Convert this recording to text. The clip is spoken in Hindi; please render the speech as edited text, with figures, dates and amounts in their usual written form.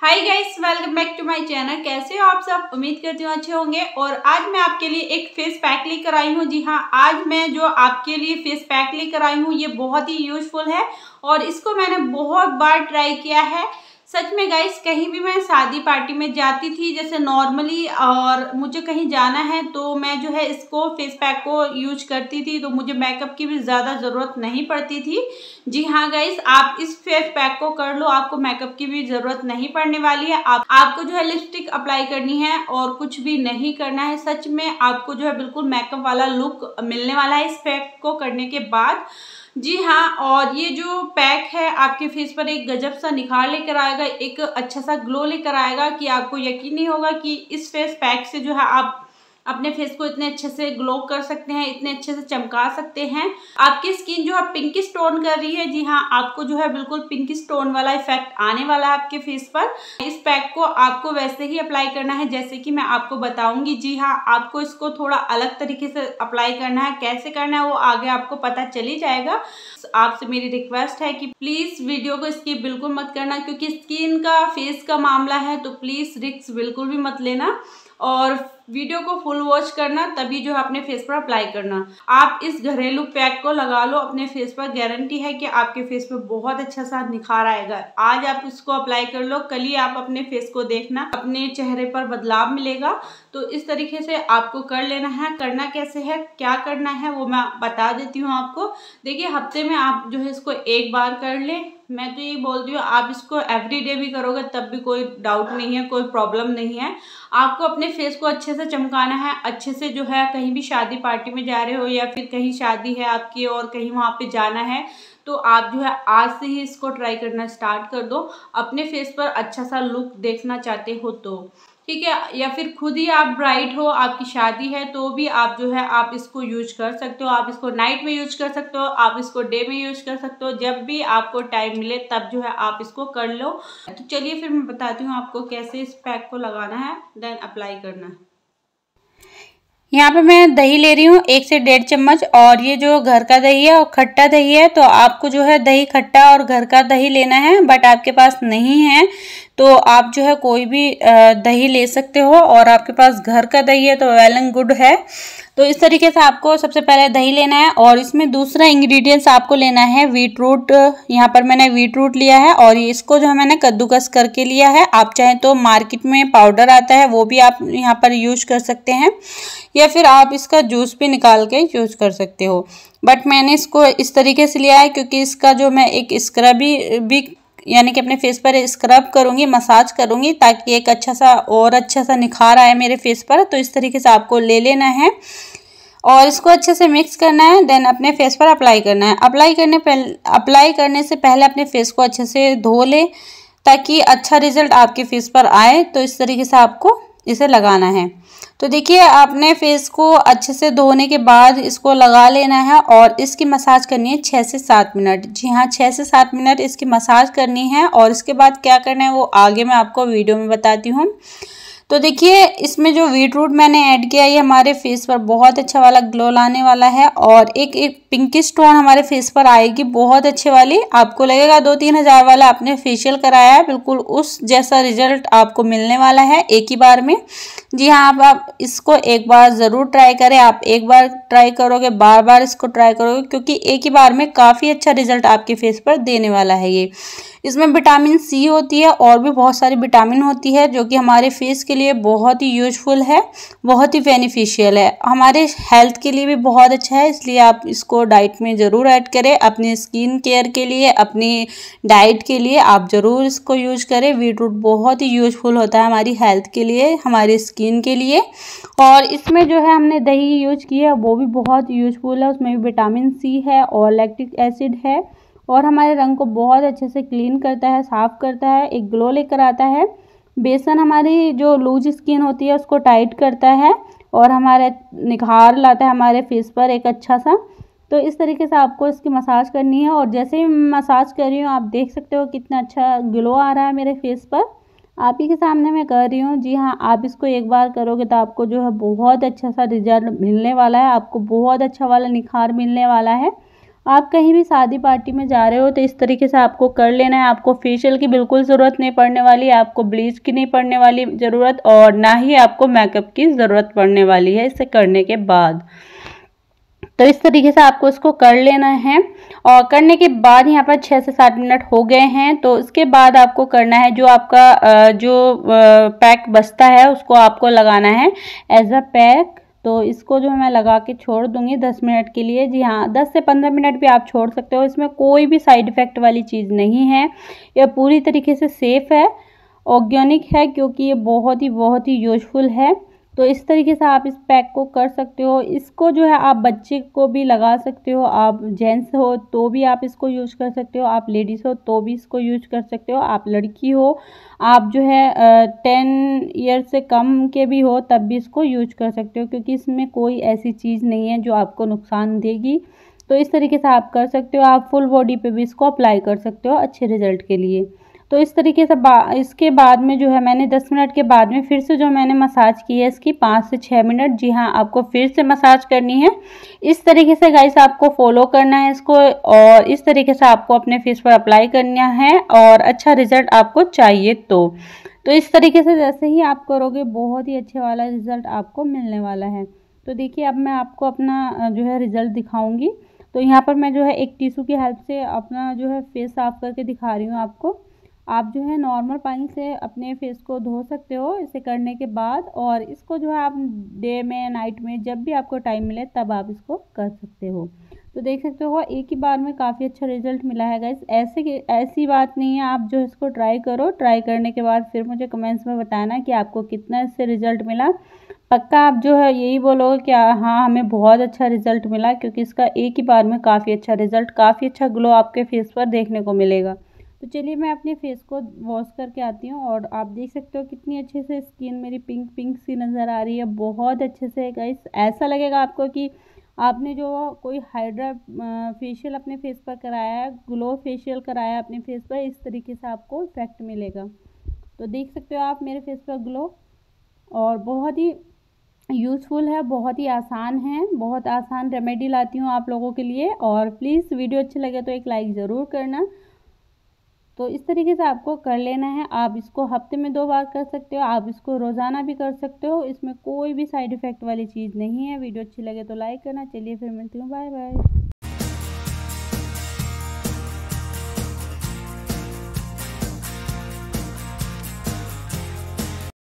Hi guys, welcome back to my channel. कैसे हो आप सब? उम्मीद करती हूँ अच्छे होंगे। और आज मैं आपके लिए एक फेस पैक लेकर आई हूँ। जी हाँ, आज मैं जो आपके लिए फेस पैक लेकर आई हूँ ये बहुत ही यूजफुल है और इसको मैंने बहुत बार ट्राई किया है। सच में गाइस, कहीं भी मैं शादी पार्टी में जाती थी जैसे नॉर्मली, और मुझे कहीं जाना है तो मैं जो है इसको फेस पैक को यूज करती थी, तो मुझे मेकअप की भी ज़्यादा ज़रूरत नहीं पड़ती थी। जी हाँ गाइस, आप इस फेस पैक को कर लो, आपको मेकअप की भी ज़रूरत नहीं पड़ने वाली है। आपको जो है लिपस्टिक अप्लाई करनी है और कुछ भी नहीं करना है। सच में आपको जो है बिल्कुल मेकअप वाला लुक मिलने वाला है इस पैक को करने के बाद। जी हाँ, और ये जो पैक है आपके फेस पर एक गजब सा निखार लेकर आएगा, एक अच्छा सा ग्लो लेकर आएगा कि आपको यकीन नहीं होगा कि इस फेस पैक से जो है आप अपने फेस को इतने अच्छे से ग्लो कर सकते हैं, इतने अच्छे से चमका सकते हैं। आपकी स्किन जो है पिंकिश टोन कर रही है, जी हाँ, आपको जो है बिल्कुल पिंकिश टोन वाला इफेक्ट आने वाला है आपके फेस पर। इस पैक को आपको वैसे ही अप्लाई करना है जैसे कि मैं आपको बताऊंगी। जी हाँ, आपको इसको थोड़ा अलग तरीके से अप्लाई करना है। कैसे करना है वो आगे आपको पता चली जाएगा। आपसे मेरी रिक्वेस्ट है कि प्लीज वीडियो को स्किप बिल्कुल मत करना, क्योंकि स्किन का फेस का मामला है तो प्लीज रिस्क बिल्कुल भी मत लेना और वीडियो को फुल वॉच करना, तभी जो है अपने फेस पर अप्लाई करना। आप इस घरेलू पैक को लगा लो अपने फेस पर, गारंटी है कि आपके फेस पर बहुत अच्छा सा निखार आएगा। आज आप इसको अप्लाई कर लो, कल ही आप अपने फेस को देखना अपने चेहरे पर बदलाव मिलेगा। तो इस तरीके से आपको कर लेना है। करना कैसे है, क्या करना है वो मैं बता देती हूँ आपको। देखिए, हफ्ते में आप जो है इसको एक बार कर ले। मैं तो ये बोलती हूँ आप इसको एवरीडे भी करोगे तब भी कोई डाउट नहीं है, कोई प्रॉब्लम नहीं है। आपको अपने फेस को अच्छे से चमकाना है, अच्छे से जो है कहीं भी शादी पार्टी में जा रहे हो या फिर कहीं शादी है आपकी और कहीं वहाँ पे जाना है, तो आप जो है आज से ही इसको ट्राई करना स्टार्ट कर दो। अपने फेस पर अच्छा सा लुक देखना चाहते हो तो ठीक है, या फिर खुद ही आप ब्राइड हो, आपकी शादी है, तो भी आप जो है आप इसको यूज कर सकते हो। आप इसको नाइट में यूज कर सकते हो, आप इसको डे में यूज कर सकते हो, जब भी आपको टाइम मिले तब जो है आप इसको कर लो। तो चलिए फिर मैं बताती हूँ आपको कैसे इस पैक को लगाना है, देन अप्लाई करना है। यहाँ पे मैं दही ले रही हूँ 1 से 1.5 चम्मच, और ये जो घर का दही है और खट्टा दही है, तो आपको जो है दही खट्टा और घर का दही लेना है। बट आपके पास नहीं है तो आप जो है कोई भी दही ले सकते हो, और आपके पास घर का दही है तो वेल एंड गुड है। तो इस तरीके से आपको सबसे पहले दही लेना है, और इसमें दूसरा इंग्रेडिएंट्स आपको लेना है बीट रूट। यहाँ पर मैंने बीट रूट लिया है और इसको जो है मैंने कद्दूकस करके लिया है। आप चाहें तो मार्केट में पाउडर आता है वो भी आप यहाँ पर यूज कर सकते हैं, या फिर आप इसका जूस भी निकाल के यूज कर सकते हो। बट मैंने इसको इस तरीके से लिया है क्योंकि इसका जो मैं एक स्क्रब भी यानी कि अपने फेस पर स्क्रब करूंगी, मसाज करूंगी, ताकि एक अच्छा सा निखार आए मेरे फेस पर। तो इस तरीके से आपको ले लेना है और इसको अच्छे से मिक्स करना है, देन अपने फेस पर अप्लाई करना है। अप्लाई करने से पहले अपने फेस को अच्छे से धो ले ताकि अच्छा रिजल्ट आपके फेस पर आए। तो इस तरीके से आपको इसे लगाना है। तो देखिए, आपने फेस को अच्छे से धोने के बाद इसको लगा लेना है और इसकी मसाज करनी है 6 से 7 मिनट। जी हाँ, 6 से 7 मिनट इसकी मसाज करनी है, और इसके बाद क्या करना है वो आगे मैं आपको वीडियो में बताती हूँ। तो देखिए, इसमें जो बीट रूट मैंने ऐड किया, ये हमारे फेस पर बहुत अच्छा वाला ग्लो लाने वाला है, और एक पिंकिश टोन हमारे फेस पर आएगी बहुत अच्छे वाली। आपको लगेगा 2-3 हज़ार वाला आपने फेशियल कराया है, बिल्कुल उस जैसा रिजल्ट आपको मिलने वाला है एक ही बार में। जी हाँ, आप इसको एक बार ज़रूर ट्राई करें। आप एक बार ट्राई करोगे, बार बार इसको ट्राई करोगे, क्योंकि एक ही बार में काफ़ी अच्छा रिजल्ट आपके फेस पर देने वाला है ये। इसमें विटामिन सी होती है और भी बहुत सारी विटामिन होती है जो कि हमारे फेस के लिए बहुत ही यूजफुल है, बहुत ही बेनिफिशियल है, हमारे हेल्थ के लिए भी बहुत अच्छा है। इसलिए आप इसको डाइट में ज़रूर ऐड करें। अपनी स्किन केयर के लिए, अपनी डाइट के लिए आप ज़रूर इसको यूज करें। बीटरूट बहुत ही यूजफुल होता है हमारी हेल्थ के लिए, हमारी स्किन के लिए। और इसमें जो है हमने दही यूज की है वो भी बहुत यूजफुल है, उसमें भी विटामिन सी है और लैक्टिक एसिड है, और हमारे रंग को बहुत अच्छे से क्लीन करता है, साफ करता है, एक ग्लो लेकर आता है। बेसन हमारी जो लूज स्किन होती है उसको टाइट करता है और हमारे निखार लाता है हमारे फेस पर एक अच्छा सा। तो इस तरीके से आपको इसकी मसाज करनी है, और जैसे ही मसाज कर रही हूँ आप देख सकते हो कितना अच्छा ग्लो आ रहा है मेरे फेस पर। आप ही के सामने मैं कर रही हूँ। जी हाँ, आप इसको एक बार करोगे तो आपको जो है बहुत अच्छा सा रिजल्ट मिलने वाला है, आपको बहुत अच्छा वाला निखार मिलने वाला है। आप कहीं भी शादी पार्टी में जा रहे हो तो इस तरीके से आपको कर लेना है। आपको फेशियल की बिल्कुल ज़रूरत नहीं पड़ने वाली, आपको ब्लीच की नहीं पड़ने वाली ज़रूरत, और ना ही आपको मेकअप की ज़रूरत पड़ने वाली है इसे करने के बाद। तो इस तरीके से आपको इसको कर लेना है। और करने के बाद यहाँ पर 6 से 7 मिनट हो गए हैं। तो इसके बाद आपको करना है जो आपका जो पैक बचता है उसको आपको लगाना है एज अ पैक। तो इसको जो मैं लगा के छोड़ दूंगी 10 मिनट के लिए। जी हाँ, 10 से 15 मिनट भी आप छोड़ सकते हो। इसमें कोई भी साइड इफ़ेक्ट वाली चीज़ नहीं है, यह पूरी तरीके से सेफ़ है, ऑर्गेनिक है, क्योंकि ये बहुत ही यूजफुल है। तो इस तरीके से आप इस पैक को कर सकते हो। इसको जो है आप बच्चे को भी लगा सकते हो, आप जेंट्स हो तो भी आप इसको यूज कर सकते हो, आप लेडीज़ हो तो भी इसको यूज कर सकते हो, आप लड़की हो, आप जो है 10 ईयर से कम के भी हो तब भी इसको यूज कर सकते हो, क्योंकि इसमें कोई ऐसी चीज़ नहीं है जो आपको नुकसान देगी। तो इस तरीके से आप कर सकते हो। आप फुल बॉडी पे भी इसको अप्लाई कर सकते हो अच्छे रिजल्ट के लिए। तो इस तरीके से इसके बाद में जो है मैंने 10 मिनट के बाद में फिर से जो मैंने मसाज की है इसकी 5 से 6 मिनट। जी हाँ, आपको फिर से मसाज करनी है। इस तरीके से गाइस आपको फॉलो करना है इसको, और इस तरीके से आपको अपने फेस पर अप्लाई करना है और अच्छा रिजल्ट आपको चाहिए। तो इस तरीके से जैसे ही आप करोगे बहुत ही अच्छे वाला रिजल्ट आपको मिलने वाला है। तो देखिए अब मैं आपको अपना जो है रिजल्ट दिखाऊंगी। तो यहाँ पर मैं जो है एक टिश्यू की हेल्प से अपना जो है फेस साफ करके दिखा रही हूँ आपको। आप जो है नॉर्मल पानी से अपने फेस को धो सकते हो इसे करने के बाद, और इसको जो है आप डे में नाइट में जब भी आपको टाइम मिले तब आप इसको कर सकते हो। तो देख सकते हो एक ही बार में काफ़ी अच्छा रिजल्ट मिला है गाइस। ऐसी बात नहीं है, आप जो इसको ट्राई करो, ट्राई करने के बाद फिर मुझे कमेंट्स में बताना कि आपको कितना इससे रिजल्ट मिला। पक्का आप जो है यही बोलोगे कि हाँ हमें बहुत अच्छा रिजल्ट मिला, क्योंकि इसका एक ही बार में काफ़ी अच्छा रिजल्ट, काफ़ी अच्छा ग्लो आपके फेस पर देखने को मिलेगा। तो चलिए मैं अपने फेस को वॉश करके आती हूँ, और आप देख सकते हो कितनी अच्छे से स्किन मेरी पिंक पिंक सी नज़र आ रही है, बहुत अच्छे से गाइस। ऐसा लगेगा आपको कि आपने जो कोई हाइड्रा फेशियल अपने फेस पर कराया है, ग्लो फेशियल कराया है अपने फेस पर, इस तरीके से आपको इफेक्ट मिलेगा। तो देख सकते हो आप मेरे फेस पर ग्लो, और बहुत ही यूज़फुल है, बहुत ही आसान है, बहुत आसान रेमेडी लाती हूँ आप लोगों के लिए। और प्लीज़ वीडियो अच्छी लगे तो एक लाइक ज़रूर करना। तो इस तरीके से आपको कर लेना है। आप इसको हफ्ते में 2 बार कर सकते हो, आप इसको रोज़ाना भी कर सकते हो, इसमें कोई भी साइड इफ़ेक्ट वाली चीज़ नहीं है। वीडियो अच्छी लगे तो लाइक करना। चलिए फिर मिलती हूँ, बाय बाय।